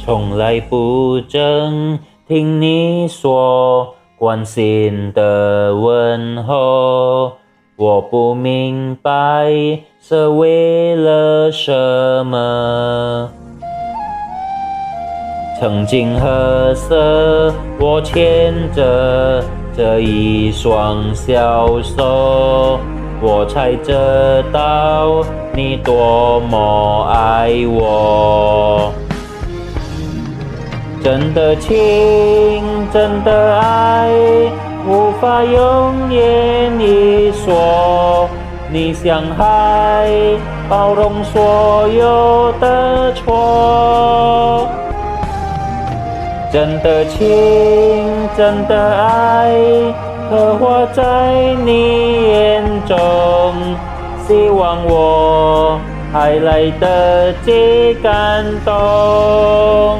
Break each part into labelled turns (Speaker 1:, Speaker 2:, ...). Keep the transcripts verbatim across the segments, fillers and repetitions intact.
Speaker 1: 从来不争，听你说关心的问候，我不明白是为了什么。曾经何时，我牵着这一双小手，我才知道你多么爱我。真的情，真的爱，无法用言语说。你像海，包容所有的错。真的情，真的爱，刻画在你眼中。希望我还来得及感动。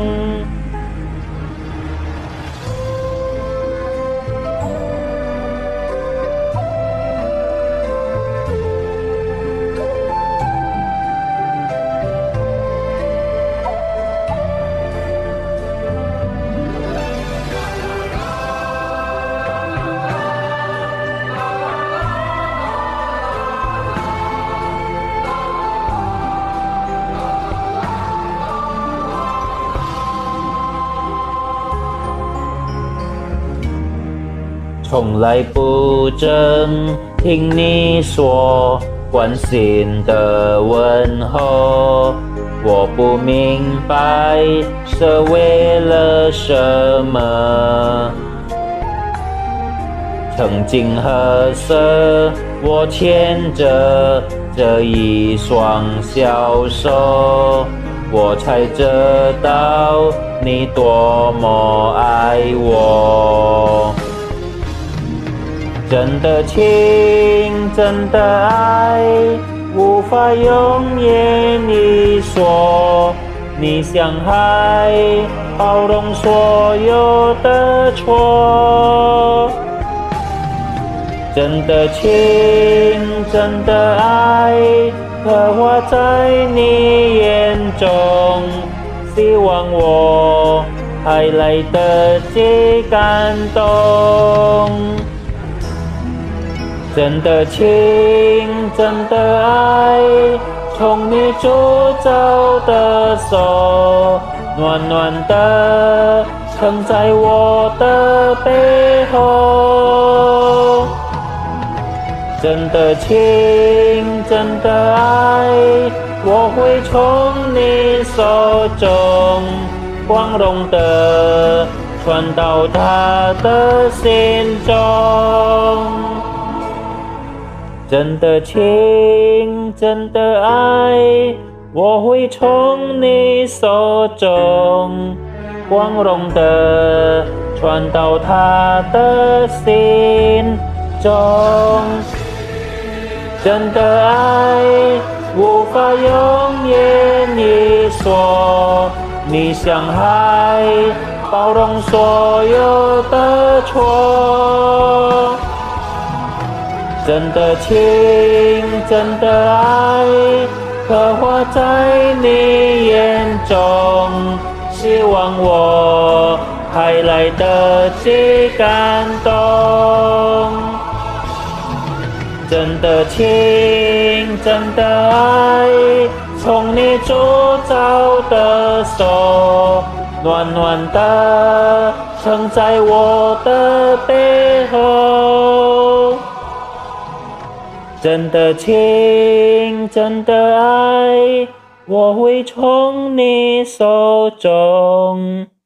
Speaker 1: 从来不争，听你说关心的问候，我不明白是为了什么。曾经何时，我牵着这一双小手，我才知道你多么爱我。真的情，真的爱，无法用言语说。你像海，包容所有的错。真的情，真的爱，刻画在你眼中。希望我还来得及感动。真的情，真的爱，从你铸造的手，暖暖的撑在我的背后。真的情，真的爱，我会从你手中光荣的传到他的心中。真的情，真的爱，我会从你手中光荣的传到他的心中。真的爱，无法用言语说。你像海，包容所有的错。真的情，真的爱，刻画在你眼中。希望我还来得及感动。真的情，真的爱，从你铸造的手，暖暖的撑在我的背后。真的情，真的爱，我会从你手中